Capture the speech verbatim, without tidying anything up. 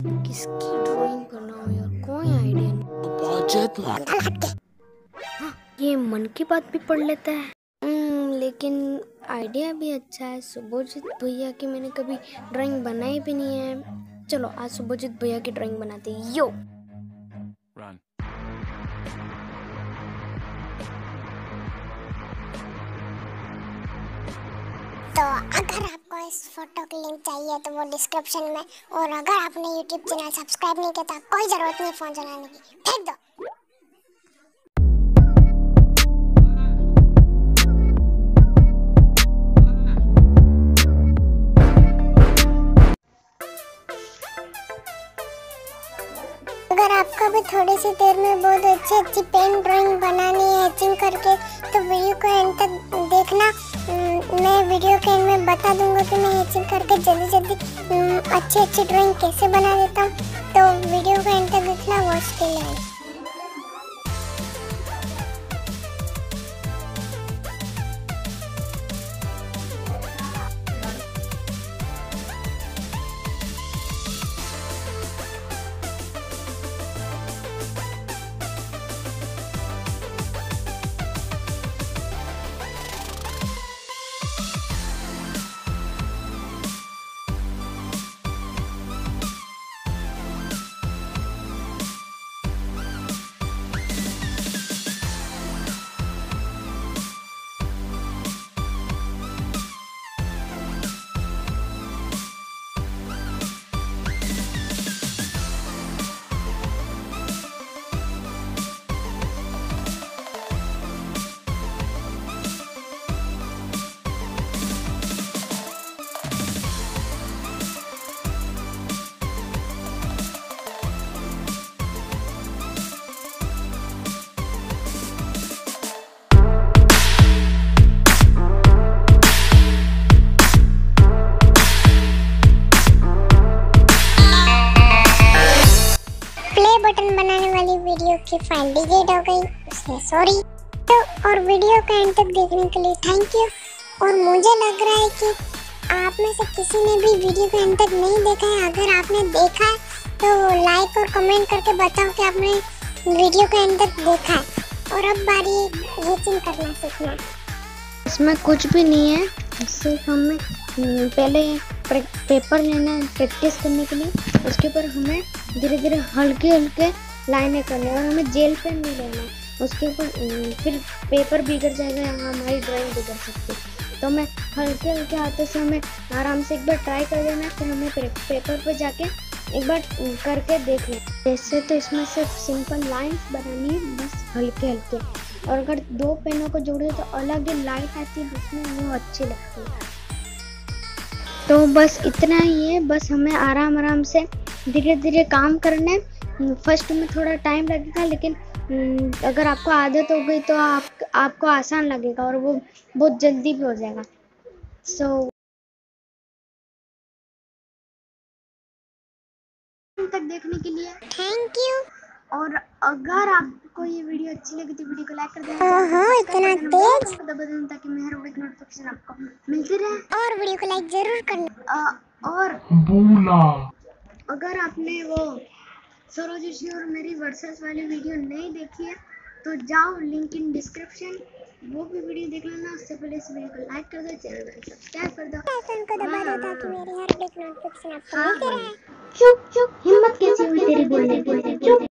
किसकी ड्राइंग बनाऊं यार, कोई आइडिया नहीं। हाँ, ये मन की बात भी पढ़ लेता है। हम्म, लेकिन आइडिया भी अच्छा है। सुभोजित भैया की मैंने कभी ड्राइंग बनाई भी नहीं है। चलो आज सुभोजित भैया की ड्राइंग बनाते हैं। यो Run. तो अगर आपको इस फोटो की लिंक चाहिए तो वो डिस्क्रिप्शन में, और अगर आपने यूट्यूब चैनल सब्सक्राइब नहीं किया तो कोई जरूरत नहीं फोन चलाने की, फेंक दो। अगर आपको भी थोड़ी सी देर में बहुत अच्छी अच्छी पेन ड्राइंग बनानी है एचिंग करके, तो वीडियो को एंड तक देखना। मैं वीडियो के एंड में बता दूंगा कि मैं एचिंग करके जल्दी जल्दी अच्छी अच्छी ड्राइंग कैसे बना देता हूँ। तो वीडियो को एंड तक देखना, वॉच के लिए। बटन बनाने वाली वीडियो की फाइल डिलीट हो गई, उससे सॉरी। तो और वीडियो को एंड तक देखने के लिए थैंक यू। और मुझे लग रहा है कि आप में से किसी ने भी वीडियो को एंड तक नहीं देखा है। अगर आपने देखा है तो लाइक और कमेंट करके बताओ कि आपने वीडियो को एंड तक देखा है। और अब बारी एचिंग करना सीखना। इसमें कुछ भी नहीं है, सिर्फ हमें पहले पेपर लेना है प्रैक्टिस करने के लिए। उसके ऊपर हमें धीरे धीरे हल्के हल्के लाइनें करनी है और हमें जेल पेन नहीं लेना है। उसके ऊपर फिर पेपर बिगड़ जाएगा, यहाँ हमारी ड्राइंग बिगड़ सकती है। तो हमें हल्के हल्के हाथों से हमें आराम से एक बार ट्राई कर देना है, फिर हमें पेपर पर जाके एक बार करके देख लें। वैसे तो इसमें सिर्फ सिंपल लाइन्स बनानी है, बस हल्के हल्के। और अगर दो पेनों को जोड़ दे तो अलग ही लाइट आती है, जिसमें वो अच्छी लगती है। तो बस इतना ही है, बस हमें आराम आराम से धीरे धीरे काम करना है। फर्स्ट में थोड़ा टाइम लगेगा, लेकिन अगर आपको आदत हो गई तो आप आपको आसान लगेगा और वो बहुत जल्दी भी हो जाएगा। सो so, तक देखने के लिए थैंक यू। और अगर आपको ये वीडियो अच्छी लगी तो वीडियो को लाइक कर देना। ओहो, इतना तेज दबा देना ताकि मेरे वीडियो नोटिफिकेशन आपको मिलती रहे। और वीडियो को लाइक जरूर करना। आ, और बोला अगर आपने वो सौरव जोशी और मेरी वर्सेस वाली वीडियो नहीं देखी है तो जाओ, लिंक इन डिस्क्रिप्शन, वो भी वीडियो देख लेना। उससे पहले इस वीडियो को लाइक कर दो, चैनल को सब्सक्राइब कर दो, आइकन को दबा दो ताकि मेरी हर वीडियो नोटिफिकेशन आपको मिलती रहे। चुप चुप, हिम्मत कैसी हुई तेरी बोलने की?